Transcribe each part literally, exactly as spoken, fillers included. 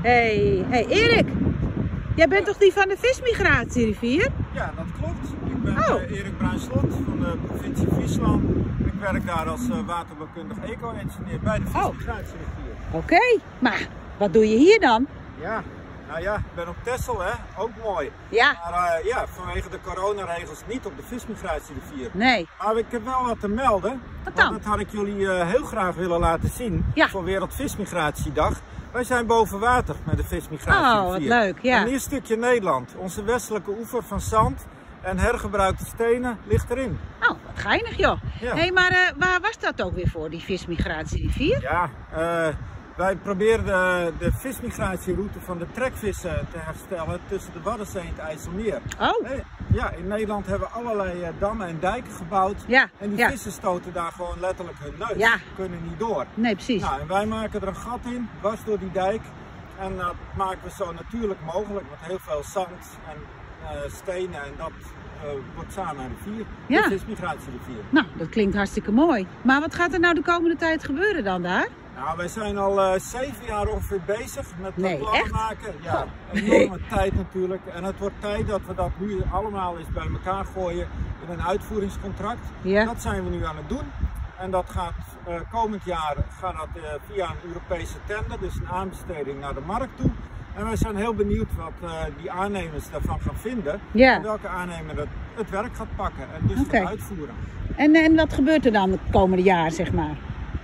Hey, hey Erik, jij bent toch die van de vismigratierivier? Ja, dat klopt. Ik ben oh. uh, Erik Bruinslot van de provincie Friesland. Ik werk daar als uh, waterbouwkundig eco-engineer bij de vismigratierivier. Oh. Oké, okay. Maar wat doe je hier dan? Ja, nou ja, ik ben op Texel, hè, ook mooi. Ja. Maar uh, ja, vanwege de coronaregels niet op de vismigratierivier. Nee. Maar ik heb wel wat te melden. Wat dan? Want dat had ik jullie uh, heel graag willen laten zien ja. voor Wereldvismigratiedag. Wij zijn boven water met de vismigratierivier. Oh, wat leuk, ja. Een nieuw stukje Nederland. Onze westelijke oever van zand en hergebruikte stenen ligt erin. Oh, wat geinig joh. Hé, ja. hey, maar uh, waar was dat ook weer voor, die vismigratierivier? Ja, uh, wij proberen de, de vismigratieroute van de trekvissen te herstellen tussen de Waddenzee en het IJsselmeer. Oh. Hey, ja, in Nederland hebben we allerlei uh, dammen en dijken gebouwd. Ja. En die ja. vissen stoten daar gewoon letterlijk hun neus. Ja. Die kunnen niet door. Nee, precies. Nou, en wij maken er een gat in, dwars door die dijk. En dat maken we zo natuurlijk mogelijk met heel veel zand en uh, stenen. En dat uh, wordt samen een rivier. Ja. De vismigratierivier. Nou, dat klinkt hartstikke mooi. Maar wat gaat er nou de komende tijd gebeuren dan daar? Nou, wij zijn al uh, zeven jaar ongeveer bezig met nee, plannen echt? maken. Ja, oh. enorme tijd natuurlijk. En het wordt tijd dat we dat nu allemaal eens bij elkaar gooien in een uitvoeringscontract. Ja. Dat zijn we nu aan het doen. En dat gaat uh, komend jaar gaat dat, uh, via een Europese tender, dus een aanbesteding naar de markt toe. En wij zijn heel benieuwd wat uh, die aannemers daarvan gaan vinden. Ja. En welke aannemer het, het werk gaat pakken en dus okay. gaat uitvoeren. En, en wat gebeurt er dan het komende jaar, zeg maar?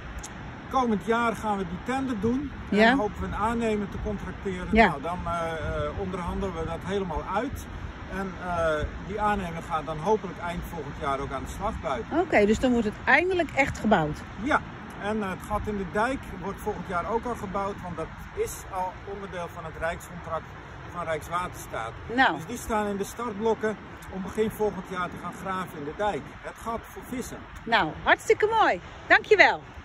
Komend jaar gaan we die tender doen en ja. dan hopen we een aannemer te contracteren. Ja. Nou, dan uh, onderhandelen we dat helemaal uit. En uh, die aannemer gaat dan hopelijk eind volgend jaar ook aan de slag buiten. Oké, okay, dus dan wordt het eindelijk echt gebouwd? Ja, en uh, het gat in de dijk wordt volgend jaar ook al gebouwd, want dat is al onderdeel van het Rijkscontract van Rijkswaterstaat. Nou. Dus die staan in de startblokken om begin volgend jaar te gaan graven in de dijk. Het gat voor vissen. Nou, hartstikke mooi. Dankjewel.